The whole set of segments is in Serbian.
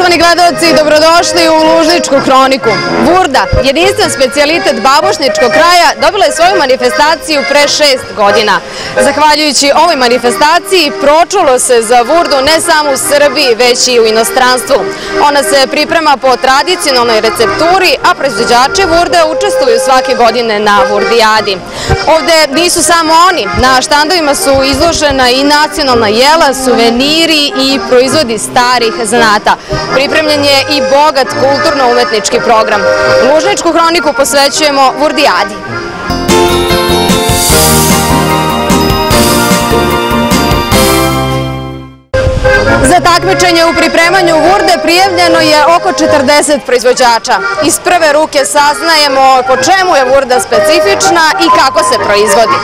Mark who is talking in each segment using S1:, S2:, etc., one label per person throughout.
S1: Poštovani gledaoci, dobrodošli u Lužničku hroniku. Vurda, jedinstven specijalitet babušničkog kraja, dobila je svoju manifestaciju pre 6 godina. Zahvaljujući ovoj manifestaciji pročulo se za Vurdu ne samo u Srbiji, već i u inostranstvu. Ona se priprema po tradicionalnoj recepturi, a proizvođači Vurde učestvuju svake godine na Vurdijadi. Ovde nisu samo oni, na štandovima su izložena i nacionalna jela, suveniri i proizvodi starih zanata. Pripremljen je i bogat kulturno-umetnički program. Lužničku hroniku posvećujemo Vurdijadi. Za takmičenje u pripremanju Vurde prijavljeno je oko 40 proizvođača. Iz prve ruke saznajemo po čemu je Vurda specifična i kako se proizvodi.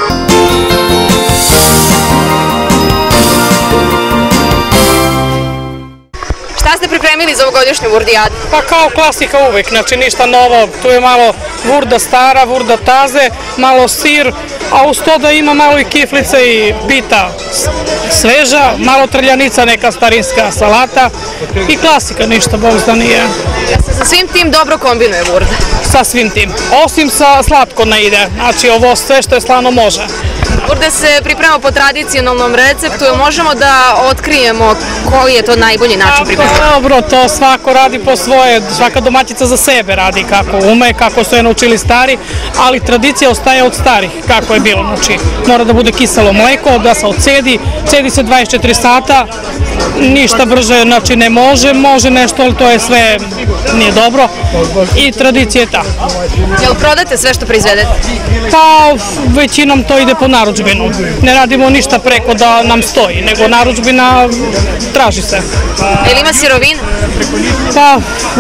S1: Šta ste pripremili za ovogodišnju Vurdijadu?
S2: Pa kao klasika uvek, znači ništa novo. Tu je malo Vurda stara, Vurda taze, malo sir, a uz to da ima malo i kiflice i pita sveža, malo trljanica, neka starinska salata i klasika, ništa bog zna nije.
S1: Sa svim tim dobro kombinuje Vurda?
S2: Sa svim tim, osim sa slatko ne ide, znači ovo sve što je slano može.
S1: Vurda se priprema po tradicionalnom receptu, možemo da otkrijemo koji je to najbolji način pripremanja?
S2: Dobro, to svako radi po svoje, svaka domaćica za sebe radi kako ume, kako su je naučili stari, ali tradicija ostaje od starih, kako je bilo, znači mora da bude kiselo mleko, da se odsedi, cedi se 24 sata, ništa brže, znači ne može, može nešto, ali to je sve, nije dobro i tradicija je ta.
S1: Jel prodate sve što proizvedete?
S2: Pa većinom to ide po narudžbinu, ne radimo ništa preko da nam stoji, nego narudžbina traži se.
S1: Jel ima sirovina?
S2: Pa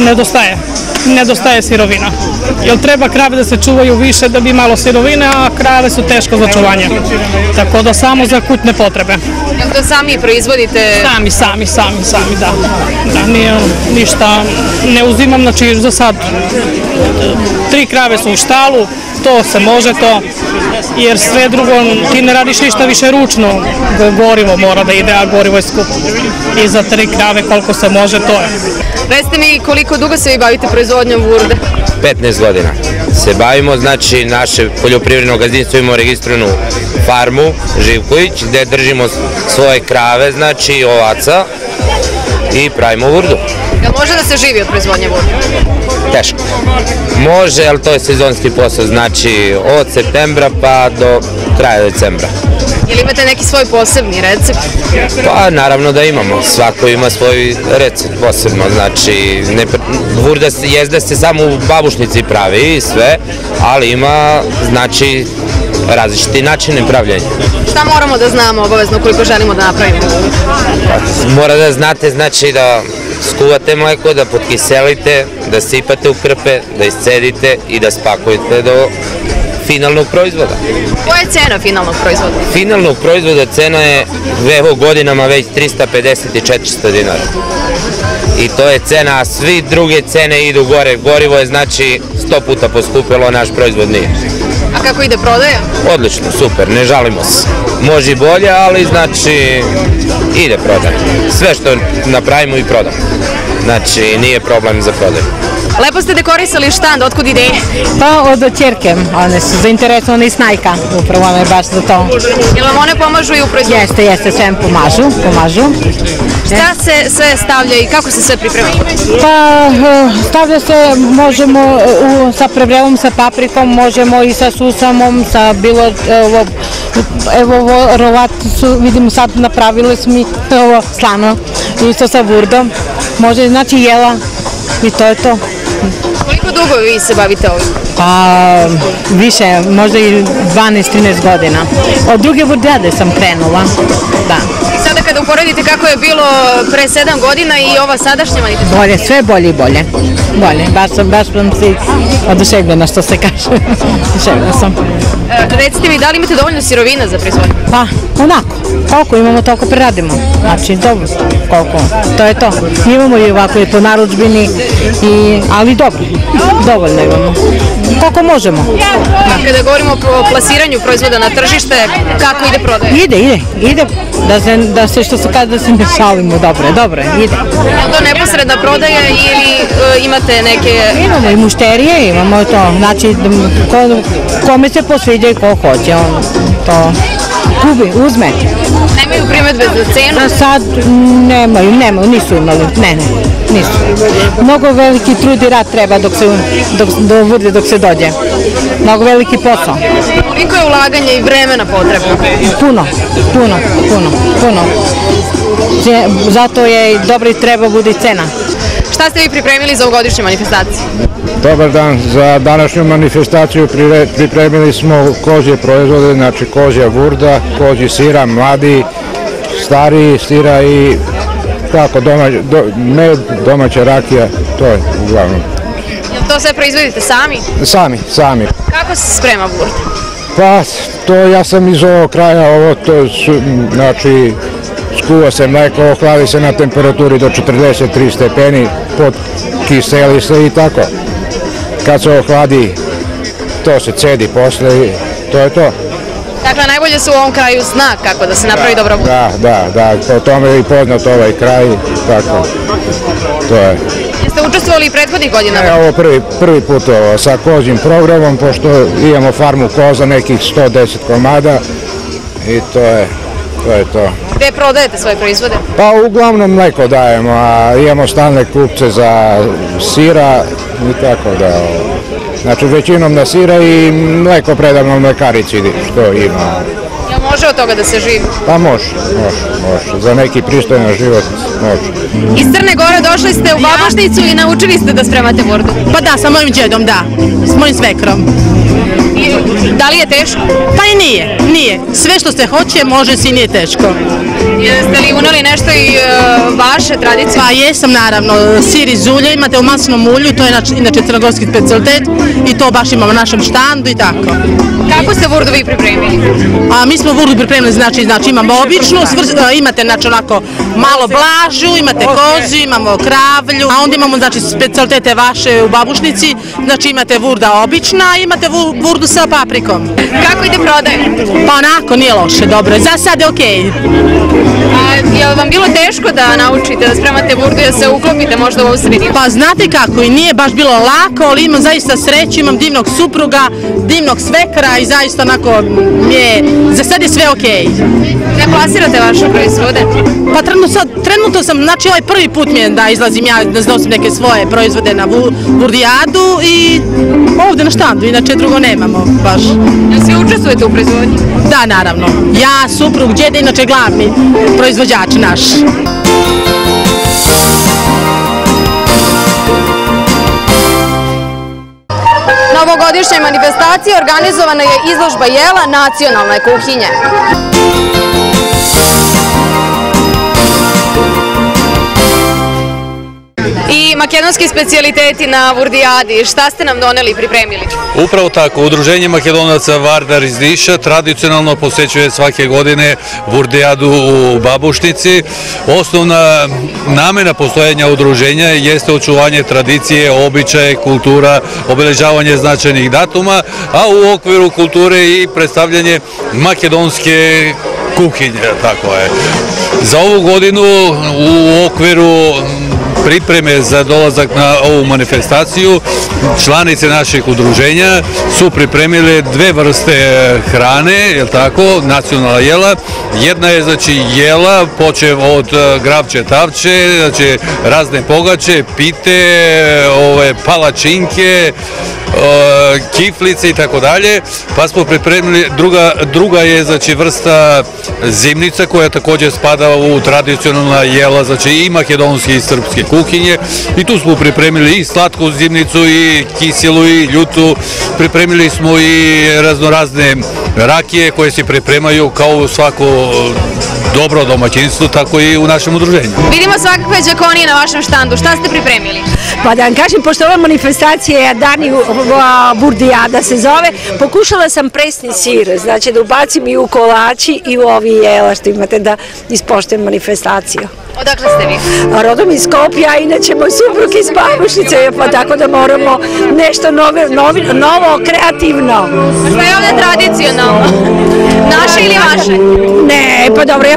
S2: nedostaje sirovina. Jer treba krave da se čuvaju više da bi malo sirovine, a krave su teško za čuvanje. Tako da samo za kućne potrebe.
S1: Jel to sami proizvodite?
S2: Sami, da. Da, nije ništa, ne uzimam, znači za sad 3 krave su u štalu, to se može to, jer sve drugo, ti ne radiš ništa više ručno, gorivo mora da ide, a gorivo je skupo. I za 3 krave koliko se može, to je.
S1: Recite mi koliko dugo se vi bavite proizvodnjom Vurde?
S3: 15 godina se bavimo, znači naše poljoprivredno gazdinstvo ima registrovanu farmu Živković, gde držimo svoje krave, znači ovaca i pravimo Vurdu.
S1: Jel može da se živi od proizvodnje Vurde?
S3: Teško. Može, ali to je sezonski posao, znači od septembra pa do kraja decembra.
S1: Jel imate neki svoj posebni recept?
S3: Pa naravno da imamo, svako ima svoj recept posebno, znači Vurda jezda se samo u babušnici pravi i sve, ali ima znači različiti načine pravljenja.
S1: Šta moramo da znamo obavezno koliko želimo da napravimo?
S3: Mora da znate, znači da skuvate mleko, da potkiselite, da sipate u krpe, da iscedite i da spakujete do finalnog proizvoda.
S1: Koja je cena finalnog proizvoda?
S3: Finalnog proizvoda cena je evo godinama već 350 i 400 dinara. I to je cena, a svi druge cene idu gore. Gorivo je znači 100 puta poskupilo, naš proizvod nije.
S1: A kako ide prodaja?
S3: Odlično, super, ne žalimo se. Može i bolje, ali znači ide prodaja. Sve što napravimo i prodamo. Znači nije problem za prodaju.
S1: Lepo ste dekorisali štand, otkud ideje?
S4: Pa od ćerke, one su zainteresovane i snajka, upravo me baš za to.
S1: Jel vam one pomažu i u proizvodnju?
S4: Jeste, sve pomažu.
S1: Šta se sve stavlja i kako se sve priprema?
S4: Pa stavlja se, možemo sa prevrevom, sa paprikom, možemo i sa susamom, sa bilo, evo ovo rovaticu, vidimo sad napravili smo mi ovo slano, isto sa Vurdom, može znači jela i to je to.
S1: Koliko dugo vi se bavite ovim?
S4: Pa više, možda i 12-13 godina. Od druge Vurdijade sam krenula, da.
S1: I sada kada uporedite kako je bilo pre 7 godina i ova sadašnja manifestacija?
S4: Bolje, sve bolje i bolje. Baš sam si oduševljena što se kaže. Oduševljena sam.
S1: Recite mi, da li imate dovoljno sirovina za proizvodnju?
S4: Pa, onako. Koliko imamo, toliko preradimo. Znači, dobro. Koliko. To je to. Imamo i ovako i po narudžbini, ali dobro. Dovoljno imamo. Koliko možemo.
S1: Kada govorimo o plasiranju proizvoda na tržište, kako ide prodaja?
S4: Ide. Da se što se kada se ne šalimo, dobro, ide.
S1: Je to neposredna prodaja ili imate neke...
S4: Imamo i mušterije, imamo to, znači kome se posviđa i ko hoće, on to kupi, uzme.
S1: Nemaju primedbe za cenu?
S4: A sad nemaju, nisu imali, nisu. Mnogo veliki trud i rad treba dok se dođe. Mnogo veliki posao.
S1: Koliko je ulaganje i vremena potrebno?
S4: Puno. Zato je dobro i treba bude cena.
S1: Šta ste vi pripremili za ovogodišnju manifestaciju?
S5: Dobar dan, za današnju manifestaciju pripremili smo kozje proizvode, znači kozja vurda, kozji sira, mladi, stariji sira i tako med, domaća rakija, to je uglavnom.
S1: Jel to sve proizvodite sami?
S5: Sami.
S1: Kako se sprema vurda?
S5: Pa, to ja sam iz ovog kraja, znači skuva se mleko, ohladi se na temperaturi do 43 stepeni, kiseli se i tako. Kad se ohladi, to se cedi posle i to je to.
S1: Dakle, najbolje su u ovom kraju znak kako da se napravi dobra vurda.
S5: Da, po tome je i poznat ovaj kraj, tako, to je.
S1: Jeste učestvovali i prethodnih godina?
S5: Ovo prvi put sa kozjim programom, pošto imamo farmu koza, nekih 110 komada i to je to.
S1: Gde prodajete svoje proizvode?
S5: Pa uglavnom mleko dajemo, a imamo stalne kupce za sira i tako da. Znači većinom na sira i mleko predamo mlekarici što ima.
S1: Jel može od toga da se živi?
S5: Pa može. Za neki pristojan život može.
S1: Iz Crne Gore došli ste u Babušnicu i naučili ste da spremate vurdu?
S6: Pa da, sa mojim džedom, da. S mojim svekrom.
S1: Da li je teško?
S6: Pa i nije. Sve što se hoće, može se i nije teško.
S1: Jeste li uneli nešto i vaše tradicije?
S6: Pa jesam, naravno. Sir iz ulja imate u maslinom ulju, to je inače crnogorski specialitet i to baš imamo na našem štandu i tako.
S1: Kako ste vurdu vi pripremili?
S6: A mi smo vurdu pripremili, znači imamo običnu, imate znači onako malo blažu, imate kozu, imamo kravlju, a onda imamo znači specialitete vaše u Babušnici, znači imate vurda obična, imate vurdu sa paprikom.
S1: Kako ide prodaja?
S6: Pa onako, nije loše, dobro, za sad je okej.
S1: Je li vam bilo teško da naučite da spremate vurdu i da se uklopite možda u ovu sredinu?
S6: Pa znate kako, i nije baš bilo lako, ali imam zaista sreću, imam divnog supruga, divnog svekra i zaista onako za sad je sve okej.
S1: Gde plasirate vaše proizvode?
S6: Pa trenutno sam, znači ovaj prvi put mi je da izlazim ja, da nosim neke svoje proizvode na Vurdijadu i ovde na štandu, inače drugo nemamo baš.
S1: Jel svi učestvujete u proizvodnji?
S6: Da, naravno. Ja, suprug, džeda, inače glavni proizvođač naš.
S1: Na ovogodišnjoj manifestaciji organizovana je izložba jela nacionalne kuhinje. I makedonski specijaliteti na Vurdijadi, šta ste nam doneli i pripremili?
S7: Upravo tako, Udruženje Makedonaca Vardar iz Niša tradicionalno posećuje svake godine Vurdijadu u Babušnici. Osnovna namena postojanja udruženja jeste očuvanje tradicije, običaje, kultura, obeležavanje značajnih datuma, a u okviru kulture i predstavljanje makedonske kuhinje, tako je. Za ovu godinu u okviru pripreme za dolazak na ovu manifestaciju članice naših udruženja su pripremile dve vrste hrane, je li tako, nacionalna jela. Jedna je znači jela, počev od gravče tavče, znači razne pogače, pite, palačinke, kiflice i tako dalje, pa smo pripremili, druga je znači vrsta zimnica koja također spada u tradicionalna jela, znači i makedonske i srpske kuhinje i tu smo pripremili i slatku zimnicu i kiselu i ljutu, pripremili smo i raznorazne rakije koje se pripremaju kao u svako dobro domaćinstvo, tako i u našem udruženju.
S1: Vidimo svakakve đakonije na vašem štandu, šta ste pripremili?
S8: Pa da vam kažem, pošto ova manifestacija je Dani Vurdijada se zove, pokušala sam presni sir, znači da ubacim i u kolači i u ovi jela što imate da ispoštujem manifestaciju.
S1: Odakle ste vi?
S8: Rodom iz Skopja, inače moj suprug iz Babušnice, pa tako da moramo nešto novo, kreativno.
S1: Šta je ovdje tradicionalno? Naše ili vaše?
S8: Ne, pa dobro, ja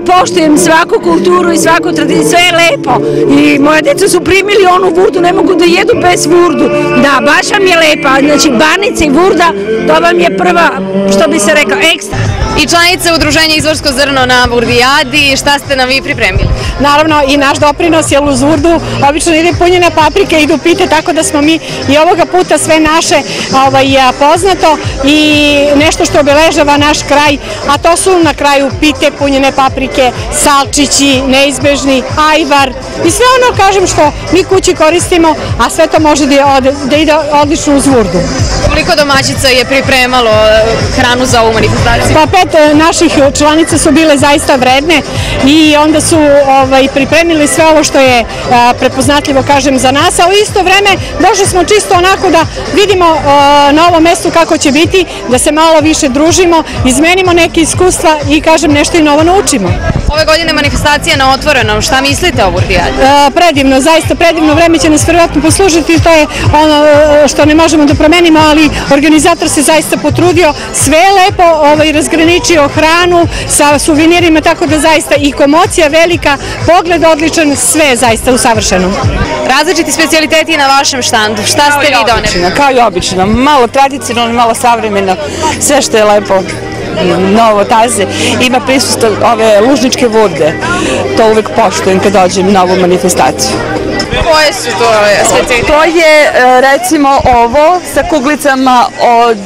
S8: poštujem svaku kulturu i svaku tradiciju, sve je lepo. I moja djeca su primili onu vurdu, ne mogu da jedu bez vurdu. Da, baš vam je lepa, znači Banica i vurda, to vam je prva, što bi se rekao, ekstra.
S1: I članice udruženja Izvorsko zrno na Vurdijadi, šta ste nam vi pripremili?
S4: Naravno i naš doprinos, jer uz vurdu obično ide punjene paprike, idu pite, tako da smo mi i ovoga puta sve naše poznato i nešto što obeležava naš kraj, a to su na kraju pite, punjene paprike, salčići, neizbežni, ajvar i sve ono, kažem, što mi kući koristimo, a sve to može da ide odlično uz vurdu.
S1: Koliko domaćica je pripremalo hranu za ovu manifestaciju?
S4: Pa 5 naših članica su bile zaista vredne i onda su pripremili sve ovo što je prepoznatljivo, kažem, za nas, a u isto vreme došli smo čisto onako da vidimo na ovom mestu kako će biti, da se malo više družimo, izmenimo neke iskustva i, kažem, nešto i novo naučimo.
S1: Ove godine manifestacija na otvorenom, šta mislite o Vurdijadi?
S4: Predivno, zaista predivno, vreme će nas vjerojatno poslužiti, to je ono što ne možemo da promenimo, ali organizator se zaista potrudio, sve je lepo razgraničio hranu sa suvenirima, tako da zaista i komocija velika, pogled odličan, sve je zaista usavršeno.
S1: Različiti specijaliteti na vašem štandu, šta ste vi doneli?
S9: Kao i obično, malo tradicionalno, malo savremeno, sve što je lepo. Novo, taze, ima prisustvo ove lužničke vurde, to uvek poštujem kad dođem na ovu manifestaciju.
S1: Koje su to specijalitete?
S9: To je recimo ovo sa kuglicama od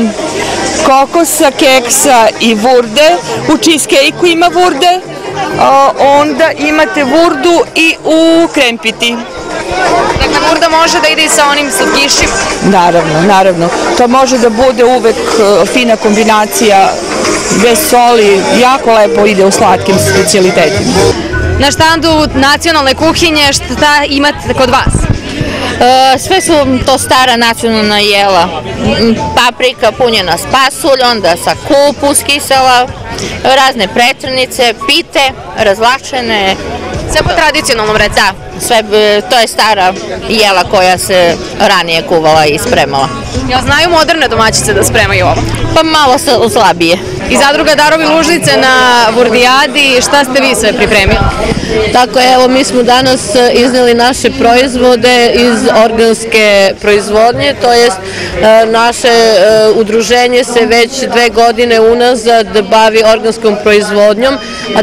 S9: kokosa, keksa i vurde, u cheesecake-u ima vurde, onda imate vurdu i u krempiti.
S1: Dakle, vurda može da ide i sa onim slatkišima?
S9: Naravno. To može da bude uvek fina kombinacija, bez soli, jako lepo ide u slatkim specijalitetima.
S1: Na štandu nacionalne kuhinje, šta imate kod vas?
S10: Sve su to stara nacionalna jela, paprika punjena s pasuljom, da sa kupus kisela, razne pretrnice, pite, razlačene.
S1: Sve po tradicionalnom receptu?
S10: Da, sve, to je stara jela koja se ranije kuvala i spremala.
S1: Jel znaju moderne domaćice da spremaju ovo?
S10: Pa malo slabije.
S1: I zadruga Darovi Lužnice na Vurdijadi, šta ste vi sve pripremili?
S10: Tako, evo, mi smo danas izneli naše proizvode iz organske proizvodnje, to jest naše udruženje se već 2 godine unazad bavi organskom proizvodnjom, a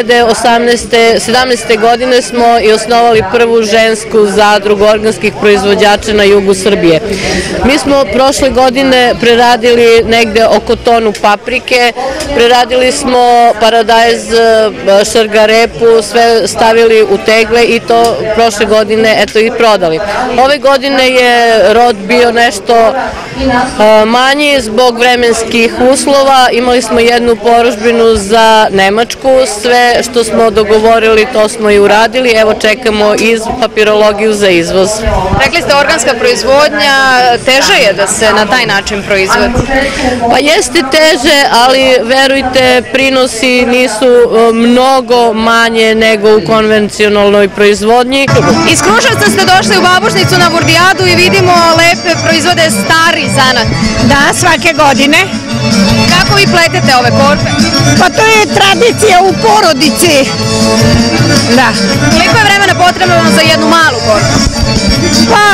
S10: 2017. godine smo i osnovali prvu žensku zadrugu organskih proizvođača na jugu Srbije. Mi smo prošle godine preradili negde oko tonu paprike, preradili smo paradajz, šargarepu, sve stavili u tegle i to prošle godine eto i prodali. Ove godine je rod bio nešto manji zbog vremenskih uslova, imali smo jednu porudžbinu za Nemačku, sve što smo dogovorili to smo i uradili, evo čekamo iz papirologiju za izvoz.
S1: Rekli ste organska proizvodnja, teže je da se na taj način proizvodi?
S10: Pa jeste teže, ali verujte, prinosi nisu mnogo manje nego u konvencionalnoj proizvodnji.
S1: Iz Kruševca ste došli u Babušnicu na Vurdijadu i vidimo lepe proizvode stari zanat.
S11: Da, svake godine.
S1: Kako vi pletete ove korpe?
S11: Pa to je tradicija u porodici. Da.
S1: Koliko je vremena potrebno za jednu malu korpu?
S11: Pa,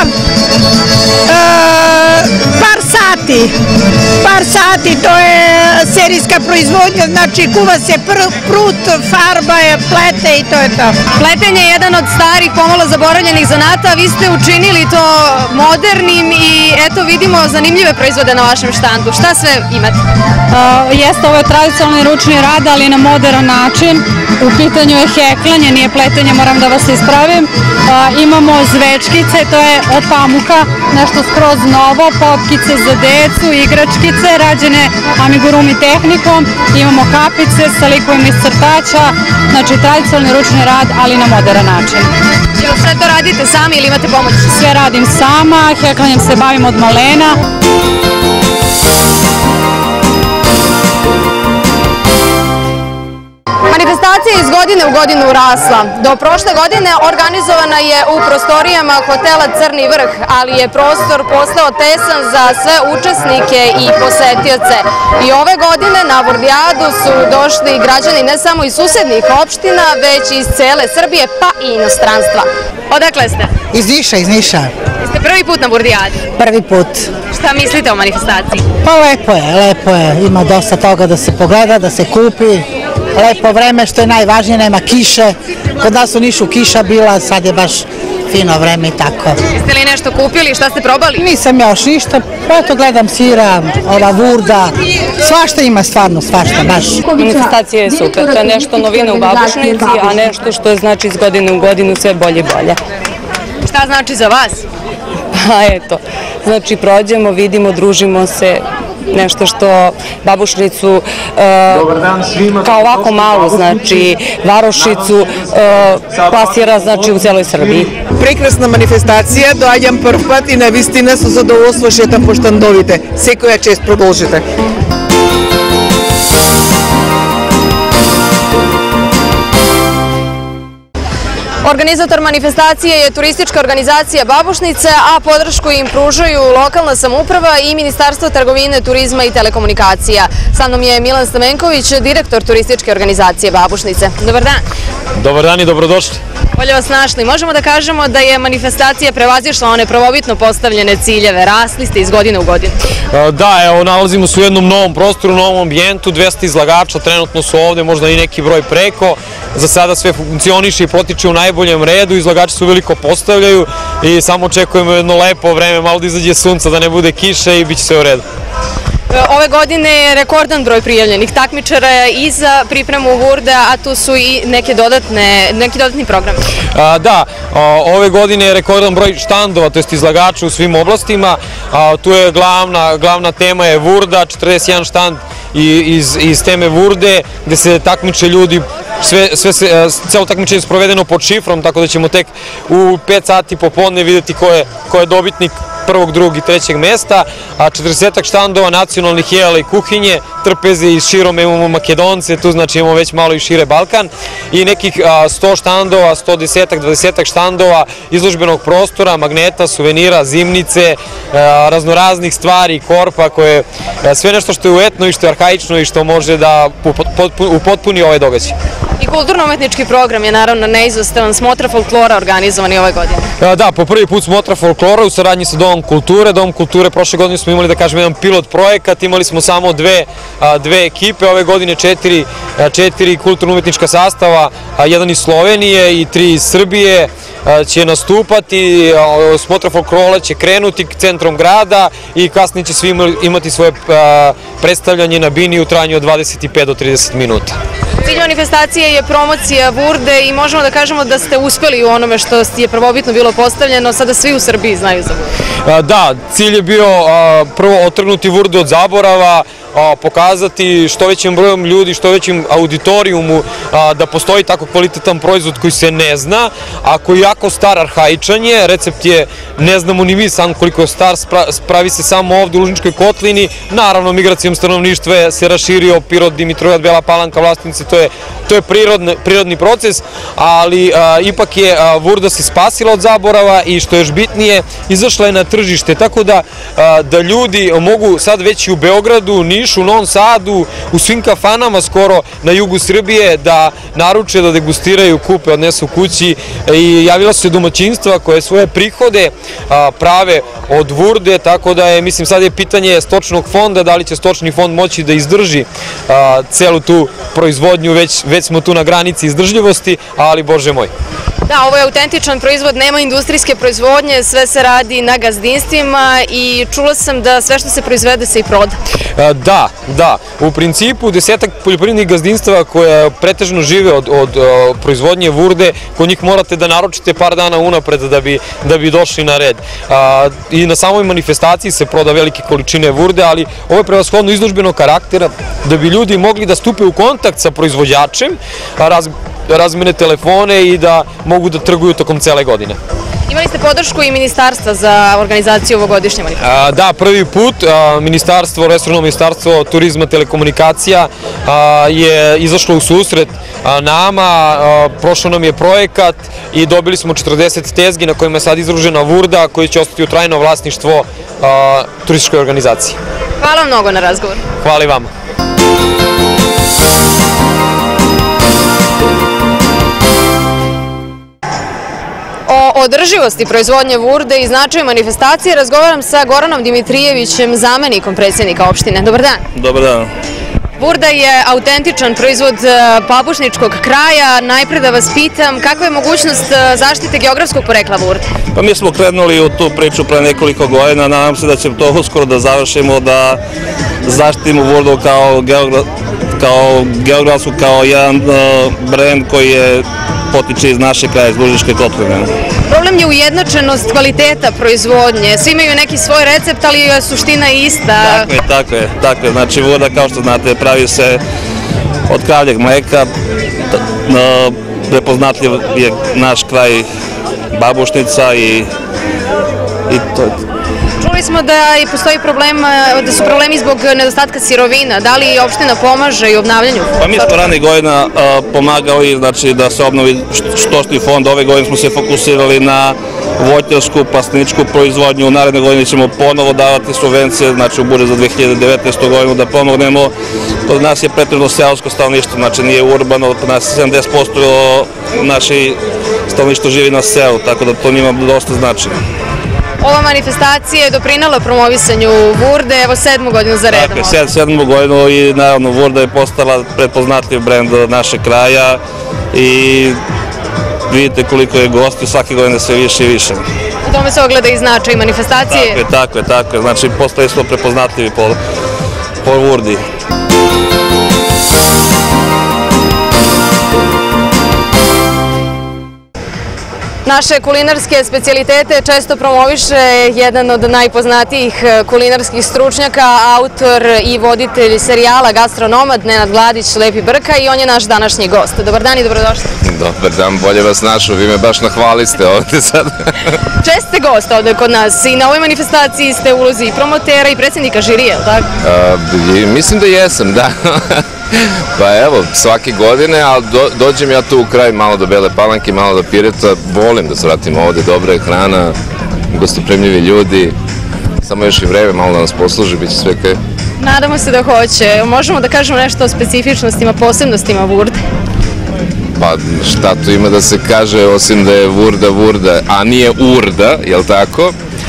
S11: par sati, to je serijska proizvodnja, znači kuva se prut, farba je, plete i to je to.
S1: Pletenje je jedan od starih, pomalo zaboravljenih zanata, vi ste učinili to modernim i eto vidimo zanimljive proizvode na vašem štandu. Šta sve imate?
S4: Jeste, ovo je tradicionalni ručni rad, ali na modern način. U pitanju je heklanje, nije pletenje, moram da vas ispravim. Imamo zvečkice, to je od pamuka, nešto skroz novo, popkice za decu, igračkice, rađene amigurumi tehnikom, imamo kapice sa likovima iz crtača, znači tradicionalni ručni rad, ali na modern način.
S1: Jel sve to radite sami ili imate pomoć?
S4: Sve radim sama, heklanjem se bavim od malena.
S1: Manifestacija Manifestacija je iz godine u godinu rasla. Do prošle godine organizovana je u prostorijama hotela Crni vrh, ali je prostor postao tesan za sve učesnike i posetioce. I ove godine na Vurdijadu su došli građani ne samo iz susednih opština, već iz cele Srbije pa i inostranstva. Odakle ste?
S12: Iz Niša, iz Niša.
S1: Ste prvi put na Vurdijadi?
S12: Prvi put.
S1: Šta mislite o manifestaciji?
S12: Pa lepo je. Ima dosta toga da se pogleda, da se kupi. Lepo vreme, što je najvažnije, nema kiše. Kod nas u Nišu kiša bila, sad je baš fino vreme i tako.
S1: Jeste li nešto kupili? Šta ste probali?
S12: Nisam još ništa, pa eto gledam sira, ova Vurda. Svašta ima, stvarno, svašta, baš.
S13: Manifestacija je super, to je nešto novina u Babušnici, a nešto što je znači iz godine u godinu sve bolje i bolje.
S1: Šta znači za vas?
S13: Pa eto, znači prođemo, vidimo, družimo se, nešto što Babušnicu kao ovako malu, znači varošicu plasira znači u celoj Srbiji.
S14: Прекрасна манифестација, доаѓам прв пат и навистина со задоволство шетам по штандовите. Секоја чест продолжите.
S1: Organizator manifestacije je turistička organizacija Babušnice, a podršku im pružaju lokalna samouprava i Ministarstvo trgovine, turizma i telekomunikacija. Sa mnom je Milan Stamenković, direktor turističke organizacije Babušnice. Dobar dan.
S15: Dobar dan i dobrodošli.
S1: Bolje vas našli. Možemo da kažemo da je manifestacija prevazišla one prvobitno postavljene ciljeve. Rasli ste iz godine u godinu.
S15: Da, evo, nalazimo se u jednom novom prostoru, novom ambijentu, 200 izlagača, trenutno su ovde, možda i neki broj preko. Za sada sve funkcioniše i protiče u najboljem redu, izlagači se uveliko postavljaju i samo očekujemo jedno lepo vreme, malo da izađe sunca, da ne bude kiše i bit će sve u redu.
S1: Ove godine je rekordan broj prijavljenih takmičara i za pripremu Vurde, a tu su i neki dodatni programi.
S15: Da, ove godine je rekordan broj štandova, to jest izlagača u svim oblastima. Tu je glavna tema je Vurda, 41 štand iz teme Vurde, gde se takmiče ljudi, celo takmičenje je sprovedeno pod šifrom, tako da ćemo tek u 5 sati popodne vidjeti ko je dobitnik prvog, drugog i trećeg mesta, a 40 štandova nacionalnih jela i kuhinje, trpeze i širom imamo Makedonce, tu znači imamo već malo i šire Balkan i nekih 100 štandova, 110-ak, 20-ak štandova izložbenog prostora, magneta, suvenira, zimnice, raznoraznih stvari, korpa, koje sve nešto što je uetno i što je arhaično i što može da upotpuni ovaj događaj.
S1: I kulturno-umetnički program je naravno neizostavan, Smotra folklora organizovani ove godine.
S15: Da, po prvi put Smotra folklora u saradnji sa Domom kulture. Dom kulture prošle godine smo imali, da kažem, jedan pilot projekat, imali smo samo dve ekipe, ove godine četiri kulturno-umetnička sastava, jedan iz Slovenije i 3 iz Srbije će nastupati, Smotra folklora će krenuti centrom grada i kasnije će svi imati svoje predstavljanje na bini u trajanju od 25 do 30 minuta.
S1: Cilj manifestacije je promocija Vurde i možemo da kažemo da ste uspeli u onome što je prvobitno bilo postavljeno, sada svi u Srbiji znaju za Vurdu.
S15: Da, cilj je bio prvo otrgnuti Vurdu od zaborava, pokazati što većim brojem ljudi, što većim auditorijumu da postoji tako kvalitetan proizvod koji se ne zna, a koji je jako star, arhaičan je, recept je, ne znamo ni mi sam koliko je star, pravi se samo ovde u Lužničkoj kotlini, naravno migracijom stanovništva se raširio Pirot, Dimitrovgrad, Bela Palanka, Vlasotince, to je prirodni proces, ali ipak je Vurda se spasila od zaborava i što je još bitnije, izašla je na tržište, tako da ljudi mogu sad već i u Beogradu, Nišu, Novom Sadu, u svim kafanama skoro na jugu Srbije da naruče, da degustiraju, kupe, odnesu kući i javila su se domaćinstva koje svoje prihode prave od Vurde, tako da je, mislim, sad je pitanje stočnog fonda, da li će stočni fond moći da izdrži celu tu proizvodnju, već smo tu na granici izdržljivosti, ali Bože moj.
S1: Da, ovo je autentičan proizvod, nema industrijske proizvodnje, sve se radi na gazdinstvima i čula sam da sve što se proizvede se i proda.
S15: Da, u principu 10-ak poljoprivrednih gazdinstava koja pretežno žive od proizvodnje Vurde, kod njih morate da naručite par dana unapred da bi došli na red. I na samoj manifestaciji se proda velike količine Vurde, ali ovo je prevashodno izložbenog karaktera da bi ljudi mogli da stupe u kontakt sa proizvođačem, razmene telefone i da mogu da trguju tokom cele godine.
S1: Imali ste podršku i ministarstva za organizaciju ovogodišnje manifestacije?
S15: Da, prvi put resorno ministarstvo turizma, telekomunikacija je izašlo u susret nama, prošao nam je projekat i dobili smo 40 tezgi na kojima je sad izružena Vurda koji će ostati u trajno vlasništvo turističkoj organizaciji.
S1: Hvala mnogo na razgovor.
S15: Hvala i vama.
S1: O održivosti proizvodnje Vurde i značaju manifestacije razgovaram sa Goranom Dimitrijevićem, zamenikom predsjednika opštine. Dobar dan.
S16: Dobar dan.
S1: Vurda je autentičan proizvod babušničkog kraja. Najpre da vas pitam, kakva je mogućnost zaštite geografskog porekla Vurde?
S16: Pa mi smo krenuli u tu priču pre nekoliko godina, nadam se da ćemo to uskoro da završimo, da zaštitimo Vurdu kao geografsku, kao jedan brend koji je potiče iz naše kraja, iz Lužičke kotline.
S1: Problem je ujednačenost kvaliteta proizvodnje. Svi imaju neki svoj recept, ali je suština ista.
S16: Tako je. Znači Vurda, kao što znate, pravi se od kravljeg mleka. Prepoznatljiv je naš kraj Babušnica i to je.
S1: Čuli smo da postoji problem, da su problemi zbog nedostatka sirovina. Da li opština pomaže i obnavljanju?
S16: Pa mi smo ranih godina pomagali da se obnovi stočni fond. Ove godine smo se fokusirali na voćarsku, pasleničku proizvodnju. U naredne godine ćemo ponovo davati subvencije, znači u budžet za 2019. godinu da pomognemo. Kod nas je pretežno seosko stanovništvo, znači nije urbano, kod nas 70% naše stanovništvo živi na selu, tako da to njima dosta znači.
S1: Ova manifestacija je doprinela promovisanju Vurde, evo 7. godinu za redom.
S16: Tako je, 7. godinu i naravno Vurda je postala prepoznatljiv brend našeg kraja i vidite koliko je gostiju, svake godine sve više i više.
S1: U tome se ogleda i značaj manifestacije.
S16: Tako je, znači postali smo prepoznatljivi po Vurdi.
S1: Naše kulinarske specijalitete često promoviše jedan od najpoznatijih kulinarskih stručnjaka, autor i voditelj serijala Gastronomad, Nenad Gladić, Lepi Brka, i on je naš današnji gost. Dobar dan i dobrodošli.
S17: Dobar dan, bolje vas našao, vi me baš nahvaliste ovdje sad.
S1: Čest ste gost ovdje kod nas i na ovoj manifestaciji ste u ulozi i promotera i predsjednika žirije, ili tako?
S17: Mislim da jesam, da. Pa evo, svake godine, ali dođem ja tu u kraj malo do Bele Palanke, malo do Pirota, volim da se vratim ovdje, dobra je hrana, gostopremljivi ljudi, samo još i vreme malo da nas posluži, bit će sve kaj.
S1: Nadamo se da hoće. Možemo da kažemo nešto o specifičnostima, posebnostima Vurde?
S17: Pa šta tu ima da se kaže, osim da je Vurda, a nije Urda, jel tako?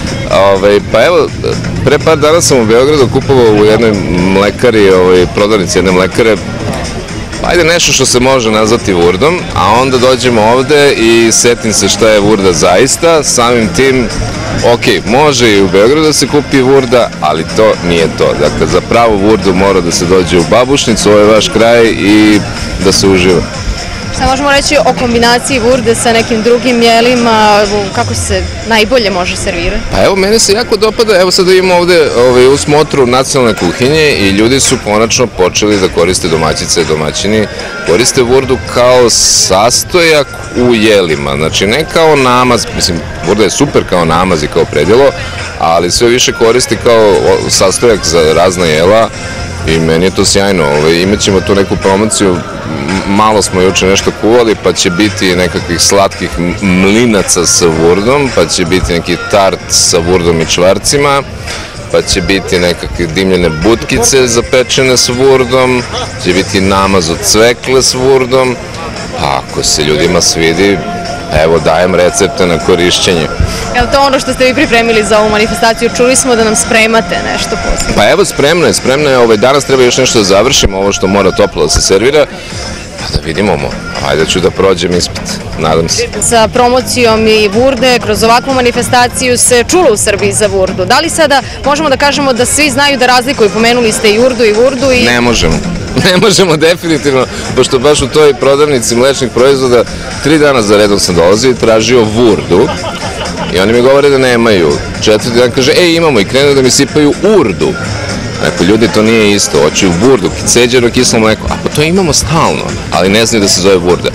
S17: Pa evo, pre par dana sam u Beogradu kupovao u jednoj mlekari, prodavnici jedne mlekare, ajde nešto što se može nazvati Vurdom, a onda dođemo ovde i setim se šta je Vurda zaista, samim tim, ok, može i u Beogradu da se kupi Vurda, ali to nije to. Dakle, za pravu Vurdu mora da se dođe u Babušnicu, ovo je vaš kraj, i da se uživa.
S1: Šta možemo reći o kombinaciji Vurde sa nekim drugim jelima, kako se najbolje može servirati?
S17: Pa evo, mene se jako dopada, evo sada imamo ovde u smotru nacionalne kuhinje i ljudi su konačno počeli da koriste, domaćice i domaćini, koriste Vurdu kao sastojak u jelima, znači ne kao namaz, mislim, Vurda je super kao namaz i kao predjelo, ali sve više koristi kao sastojak za razna jela i meni je to sjajno. Imat ćemo tu neku promociju, malo smo juče nešto kuvali, pa će biti nekakvih slatkih mlinaca sa Vurdom, pa će biti neki tart sa Vurdom i čvarcima, pa će biti nekakve dimljene butkice zapečene s Vurdom, će biti namaz od cvekle s Vurdom, pa ako se ljudima svidi, evo dajem recepte na korišćenje.
S1: Je li to ono što ste vi pripremili za ovu manifestaciju? Čuli smo da nam spremate nešto posebno.
S17: Pa evo, spremno je, danas treba još nešto da završimo, ovo što mora toplo da se servira, pa da vidimo, ajde ću da prođem ispit, nadam se.
S1: Sa promocijom i Vurde, kroz ovakvu manifestaciju se čulo u Srbiji za Vurdu. Da li sada možemo da kažemo da svi znaju da razlikuju, pomenuli ste i Urdu i Vurdu i...
S17: Ne možemo definitivno, pošto baš u toj prodavnici mlečnih proizvoda 3 dana za redom sam dolazio i tražio Vurdu i oni mi govore da nemaju. 4. dan kaže, imamo, i krenu da mi sipaju Urdu. Dakle, ljudi, to nije isto, hoću Vurdu, ceđeno kislo mleko, a pa to imamo stalno, ali ne znaju da se zove Vurda.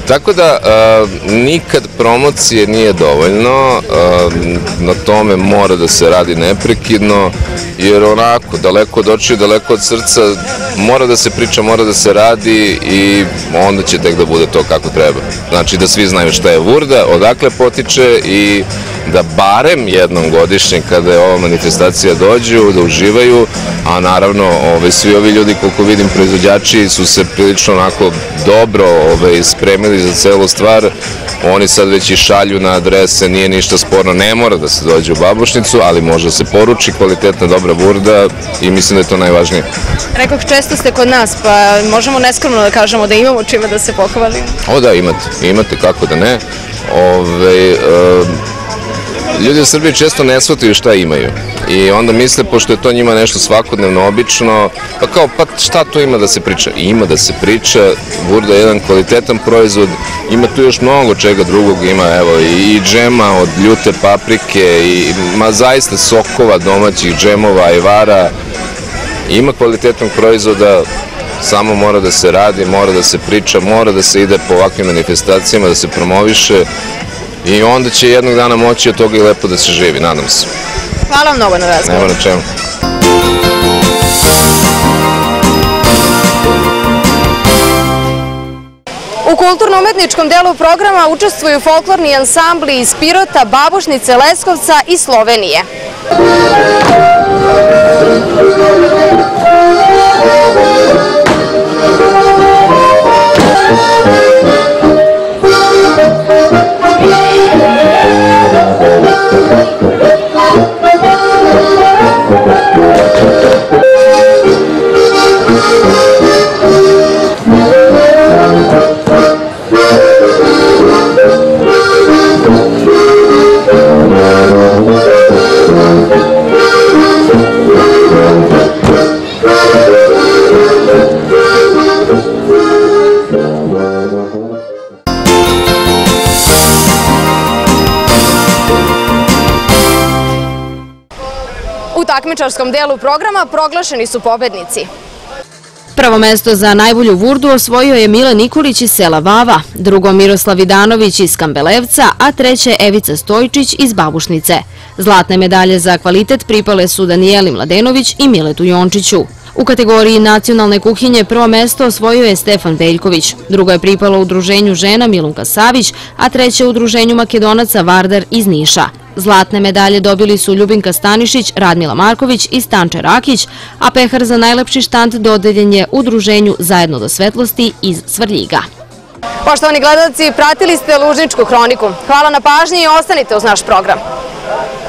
S17: Tako da nikad promocije nije dovoljno, na tome mora da se radi neprekidno, jer onako, daleko od očiju, daleko od srca, mora da se priča, mora da se radi i onda će tek da bude to kako treba. Znači da svi znaju šta je Vurda, odakle potiče i da barem jednom godišnje kada je ova manifestacija dođu, da uživaju, a naravno svi ovi ljudi, koliko vidim, proizvođači su se prilično onako dobro spremili za celu stvar. Oni sad već i šalju na adrese, nije ništa sporno, ne mora da se dođe u Babušnicu, ali može da se poruči kvalitetna, dobra Vurda i mislim da je to najvažnije.
S1: Rekoh, često ste kod nas, pa možemo neskromno da kažemo da imamo čime da se pohvalimo.
S17: O da, imate, kako da ne. Ljudi u Srbiji često ne shvataju šta imaju i onda misle, pošto je to njima nešto svakodnevno, obično, pa kao, pa šta tu ima da se priča? Ima da se priča, Vurda je jedan kvalitetan proizvod, ima tu još mnogo čega drugog, ima evo i džema od ljute paprike, ima zaista sokova domaćih džemova, ajvara, ima kvalitetnog proizvoda, samo mora da se radi, mora da se priča, mora da se ide po ovakvim manifestacijama, da se promoviše, i onda će jednog dana moći od toga i lepo da se živi, nadam se.
S1: Hvala vam mnogo na razgovoru.
S17: Nema na čemu.
S1: U kulturno-umetničkom delu programa učestvuju folklorni ansambli iz Pirota, Babušnice, Leskovca i Slovenije. U takmičarskom delu programa proglašeni su pobednici. Prvo mesto za najbolju Vurdu osvojio je Mile Nikolić iz sela Vava, drugo Miroslav Vidanović iz Kambelevca, a treće Evica Stojčić iz Babušnice. Zlatne medalje za kvalitet pripale su Danijeli Mladenović i Miletu Jončiću. U kategoriji nacionalne kuhinje prvo mesto osvojio je Stefan Veljković, drugo je pripalo udruženju žena Milunka Savić, a treće udruženju Makedonaca Vardar iz Niša. Zlatne medalje dobili su Ljubinka Stanišić, Radmila Marković i Stanče Rakić, a pehar za najlepši štand dodeljen je udruženju Zajedno do svetlosti iz Svrljiga. Poštovani gledalci, pratili ste Lužničku hroniku. Hvala na pažnji i ostanite uz naš program.